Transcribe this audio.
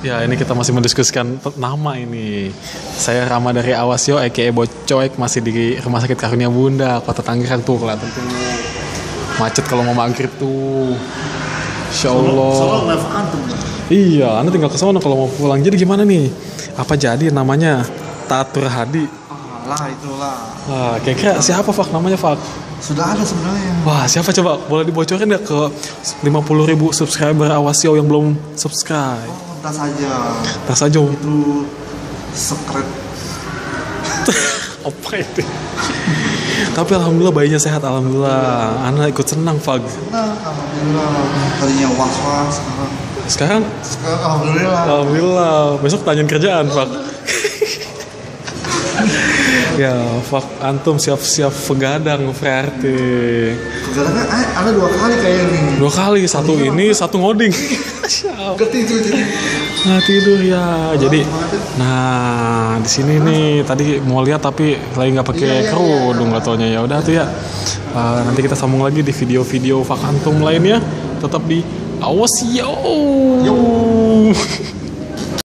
Ya, ini kita masih mendiskusikan nama ini. Saya Rama dari Awasyo, aka Bocoek, masih di Rumah Sakit Karunia Bunda, Kota Tangerang tuh kelihatan tuh. Macet kalau mau maghrib tuh. Insya Allah. Solo live antum. Iya, Anda tinggal ke sana kalau mau pulang. Jadi gimana nih? Apa jadi namanya Tatur Hadi? Lah itulah. Wah, kira-kira siapa Fak namanya Fak? Sudah ada sebenarnya. Wah, siapa coba? Boleh dibocorin ya ke 50.000 subscriber Awasyo yang belum subscribe? Oh, tas saja. Tas aja. Itu secret. Apa itu? Tapi alhamdulillah bayinya sehat, alhamdulillah. Anak ikut senang, Fag. Nah, alhamdulillah. Tadinya was-was. Sekarang Alhamdulillah. alhamdulillah. Besok tanyain kerjaan, Fag. Ya, Fag, antum siap-siap pegadang berarti. Kadang-kadang ada 2 kali kayaknya nih. 2 kali, satu ini, satu ngoding. Ketidur jadi. Nah, tidur ya. Jadi, nah di sini nih tadi mau lihat tapi lagi nggak pakai kerudung nggak taunya ya. Udah tuh ya. Nanti kita sambung lagi di video-video Fak Antum lainnya. Tetap di Awasyo.